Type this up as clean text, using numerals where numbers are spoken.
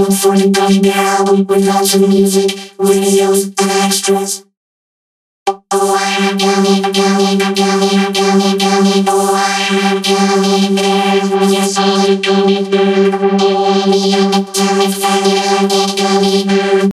room for the night now. We bring on some music, radios, and extras. Oh, I am coming, coming, coming, coming, coming. Oh, I am coming there. Yes, I'm coming there. Oh, I am coming there.